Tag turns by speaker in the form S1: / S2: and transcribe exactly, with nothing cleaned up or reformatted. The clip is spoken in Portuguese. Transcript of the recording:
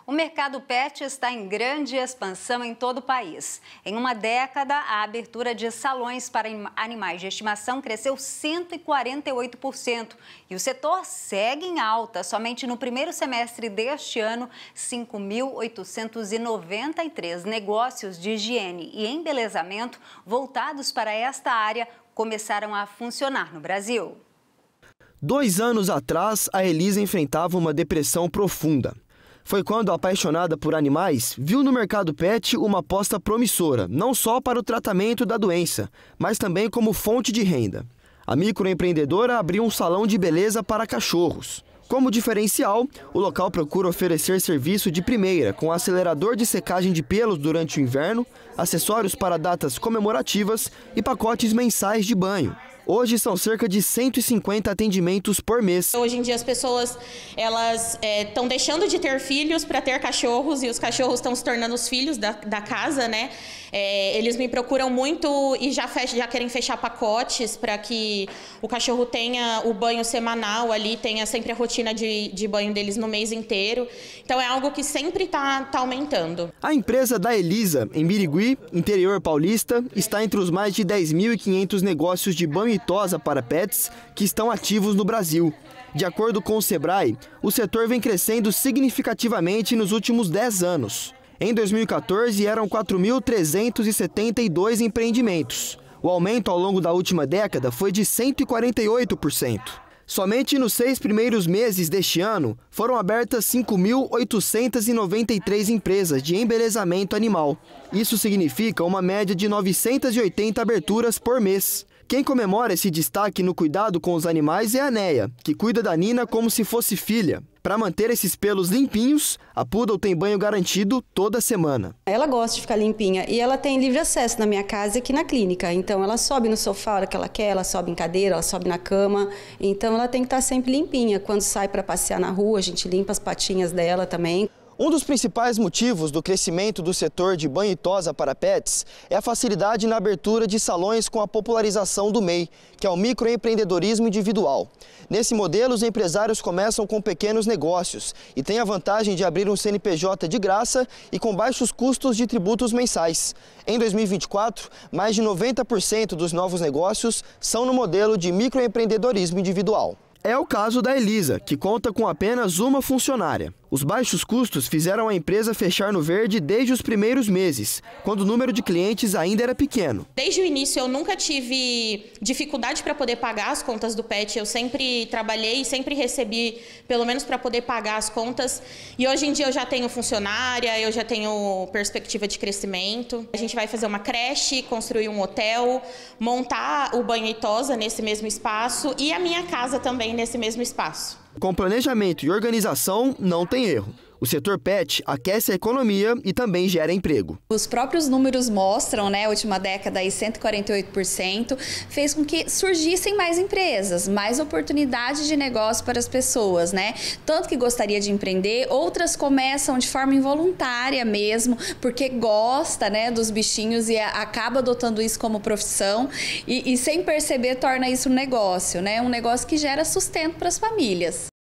S1: O mercado pet está em grande expansão em todo o país. Em uma década, a abertura de salões para animais de estimação cresceu cento e quarenta e oito por cento. E o setor segue em alta. Somente no primeiro semestre deste ano, cinco mil oitocentos e noventa e três negócios de higiene e embelezamento voltados para esta área começaram a funcionar no Brasil.
S2: Dois anos atrás, a Elisa enfrentava uma depressão profunda. Foi quando a apaixonada por animais viu no mercado pet uma aposta promissora, não só para o tratamento da doença, mas também como fonte de renda. A microempreendedora abriu um salão de beleza para cachorros. Como diferencial, o local procura oferecer serviço de primeira, com acelerador de secagem de pelos durante o inverno, acessórios para datas comemorativas e pacotes mensais de banho. Hoje são cerca de cento e cinquenta atendimentos por mês.
S3: Hoje em dia as pessoas elas estão é, deixando de ter filhos para ter cachorros e os cachorros estão se tornando os filhos da, da casa, né? É, eles me procuram muito e já, fech, já querem fechar pacotes para que o cachorro tenha o banho semanal ali, tenha sempre a rotina de, de banho deles no mês inteiro. Então é algo que sempre está tá aumentando.
S2: A empresa da Elisa, em Birigui, interior paulista, está entre os mais de dez mil e quinhentos negócios de banho e tosa para pets que estão ativos no Brasil. De acordo com o Sebrae, o setor vem crescendo significativamente nos últimos dez anos. Em dois mil e quatorze, eram quatro mil trezentos e setenta e dois empreendimentos. O aumento ao longo da última década foi de cento e quarenta e oito por cento. Somente nos seis primeiros meses deste ano, foram abertas cinco mil oitocentas e noventa e três empresas de embelezamento animal. Isso significa uma média de novecentas e oitenta aberturas por mês. Quem comemora esse destaque no cuidado com os animais é a Neia, que cuida da Nina como se fosse filha. Para manter esses pelos limpinhos, a Poodle tem banho garantido toda semana.
S4: Ela gosta de ficar limpinha e ela tem livre acesso na minha casa e aqui na clínica. Então ela sobe no sofá a hora que ela quer, ela sobe em cadeira, ela sobe na cama. Então ela tem que estar sempre limpinha. Quando sai para passear na rua, a gente limpa as patinhas dela também.
S2: Um dos principais motivos do crescimento do setor de banho e tosa para pets é a facilidade na abertura de salões com a popularização do M E I, que é o microempreendedorismo individual. Nesse modelo, os empresários começam com pequenos negócios e têm a vantagem de abrir um C N P J de graça e com baixos custos de tributos mensais. Em dois mil e vinte e quatro, mais de noventa por cento dos novos negócios são no modelo de microempreendedorismo individual. É o caso da Elisa, que conta com apenas uma funcionária. Os baixos custos fizeram a empresa fechar no verde desde os primeiros meses, quando o número de clientes ainda era pequeno.
S3: Desde o início eu nunca tive dificuldade para poder pagar as contas do pet. Eu sempre trabalhei e sempre recebi, pelo menos para poder pagar as contas. E hoje em dia eu já tenho funcionária, eu já tenho perspectiva de crescimento. A gente vai fazer uma creche, construir um hotel, montar o banho e tosa nesse mesmo espaço e a minha casa também nesse mesmo espaço.
S2: Com planejamento e organização, não tem erro. O setor pet aquece a economia e também gera emprego.
S5: Os próprios números mostram, né, a última década, aí cento e quarenta e oito por cento, fez com que surgissem mais empresas, mais oportunidades de negócio para as pessoas, né? Tanto que gostaria de empreender, outras começam de forma involuntária mesmo, porque gosta, né, dos bichinhos e acaba adotando isso como profissão e, e sem perceber torna isso um negócio, né? Um negócio que gera sustento para as famílias.